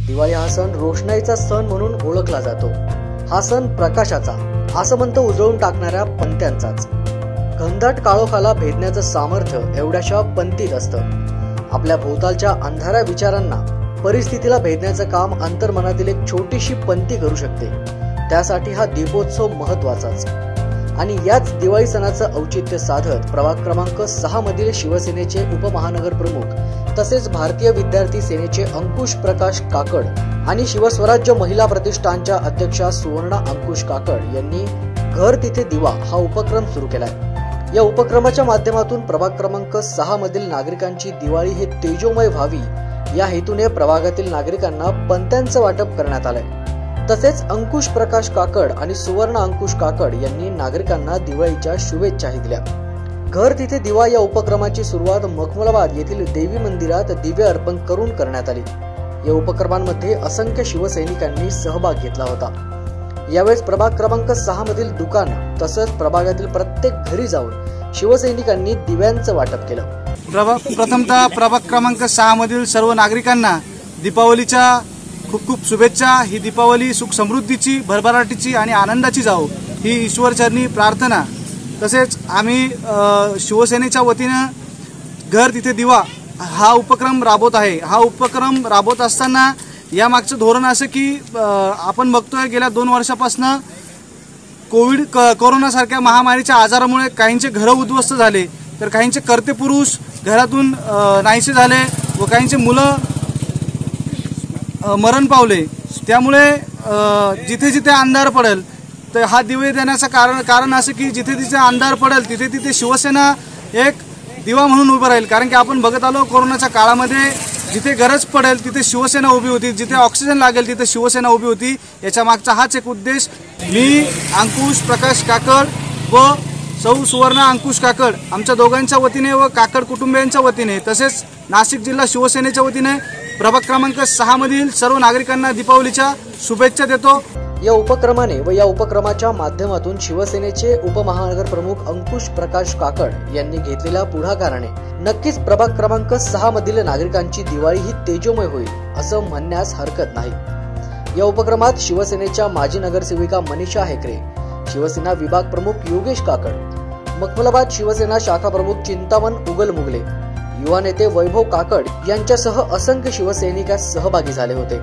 दिवाळी हा सण रोषणाईचा सण म्हणून ओळखला जातो। हा सण प्रकाशाचा, आसमंत उजळून टाकणाऱ्या पंत्यांचाच। घनदाट काळोखाला भेदण्याचं सामर्थ्य एवढ्याशा पंतीत असतं। आपल्या भोवतालच्या अंधाऱ्या विचारांना, परिस्थितीला भेदण्याचं काम अंतर्मनातील एक छोटीशी पंती करू शकते। त्यासाठी हा दीपोत्सव महत्वाचाच। आणि याच दिवाळी सणाचं औचित्य साधत प्रभाग क्रमांक 6 मधील शिवसेनेचे उपमहानगर प्रमुख तसेच भारतीय विद्यार्थी सेनेचे अंकुश प्रकाश काकड आणि शिवस्वराज्य महिला प्रतिष्ठानच्या अध्यक्षा सुवर्णा अंकुश काकड यांनी घर तिथे दिवा हा उपक्रम सुरू केलाय। या उपक्रमाच्या माध्यमातून प्रभाग क्रमांक 6 मधील नागरिकांची दिवाळी हे तेजोमय व्हावी या हेतूने प्रभागातील नागरिकांना पंत्यांचं वाटप करण्यात आलंय। तसेच अंकुश प्रकाश काकड आणि सुवर्ण अंकुश काकड यांनी नागरिकांना दिवाळीच्या शुभेच्छाही दिल्या। घर तिथे दिवा या उपक्रमाची सुरुवात मखमलाबाद येथील देवी मंदिरात दिवे अर्पण करून करण्यात आली। या उपक्रमांमध्ये असंख्य शिवसैनिकांनी सहभाग घेतला होता। यावेळेस प्रभाग क्रमांक 6 मधील दुकान तसंच प्रभागातील प्रत्येक घरी जाऊन शिवसैनिकांनी दिव्यांचं वाटप केलं। प्रथमतः प्रभाग क्रमांक 6 मधील सर्व नागरिकांना दीपावलीच्या खूप खूप शुभेच्छा। ही दीपावली सुख समृद्धीची, भरभराटीची आणि आनंदाची जावो ही ईश्वरचरणी प्रार्थना। तसेच आम्ही शिवसेनेच्या वतीनं घर तिथे दिवा हा उपक्रम राबवत आहे। हा उपक्रम राबवत असताना या मागचं धोरण असं की आपण बघतोय गेल्या 2 वर्षापासून कोरोना सारख्या महामारीच्या आजारामुळे काहींचे घर उद्ध्वस्त झाले, तर काहींचे कर्ते पुरुष घरातून नाहीसे झाले व काहींचे मुलं मरण पावले। त्यामुळे जिथे जिथे अंधार पडेल तर हा दिवे देण्याचं कारण असं की जिथे जिथे अंधार पडेल तिथे तिथे शिवसेना एक दिवा म्हणून उभं राहील। कारण की आपण बघत आलो कोरोनाच्या काळामध्ये जिथे गरज पडेल तिथे शिवसेना उभी होती, जिथे ऑक्सिजन लागेल तिथे शिवसेना उभी होती। याच्या मागचा हाच एक उद्देश मी अंकुश प्रकाश काकड व सौ सुवर्ण अंकुश काकड आमच्या दोघांच्या वतीने व काकड कुटुंबियांच्या वतीने तसेच नाशिक जिल्हा शिवसेनेच्या वतीने प्रभाग क्रमांक 6 मधील सर्व नागरिकांना दीपावलीच्या शुभेच्छा देतो। या उपक्रमाने व या उपक्रमाच्या माध्यमातून शिवसेनेचे उपमहानगर प्रमुख अंकुश प्रकाश काकड यांनी घेतलेल्या पुढाकाराने नक्कीच प्रभाग क्रमांक 6 मधील नागरिकांची दिवाळी ही तेजोमय होईल असं म्हणण्यास हरकत नाही। या उपक्रमात शिवसेनेच्या माजी नगरसेविका मनीषा हेकरे, शिवसेना विभाग प्रमुख योगेश काकड, मखमलाबाद शिवसेना शाखा प्रमुख चिंतामण उगल मुगले, युवा नेते वैभव काकड यांच्यासह असंख्य शिवसैनिक सहभागी झाले होते।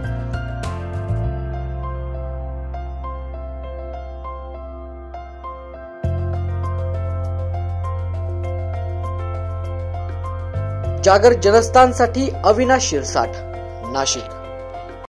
जागर जनस्थानसाठी अविनाश शिरसाट, नाशिक।